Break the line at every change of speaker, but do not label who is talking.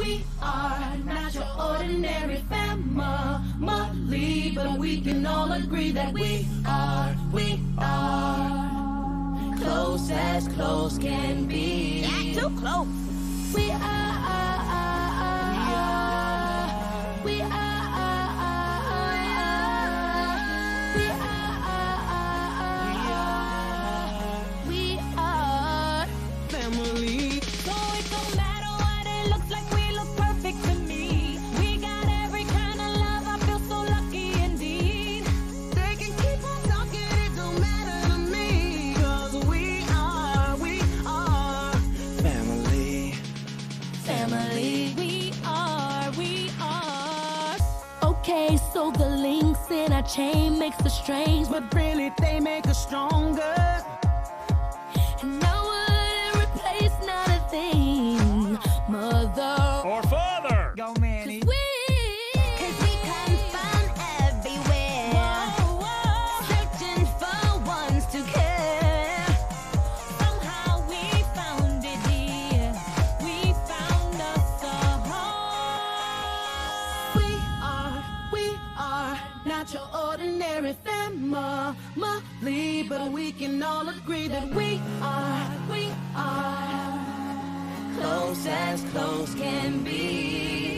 We are not your ordinary family, but we can all agree that we are close as close can be.
Yeah, too close.
We are.
Family.
So it don't matter what it looks like, we look perfect to me. We got every kind of love, I feel so lucky indeed.
They can keep on talking, it don't matter to me. 'Cause we are family.
Family, we are. Okay, so the links in our chain makes us strange,
But really, they make us stronger.
and no one replace not a thing, mother
Or father.
Go, Manny.
Cause we can find everywhere, searching for ones to care. Somehow we found it here, we found us a home. We are not your ordinary family, but we can all agree that we are close as close can be.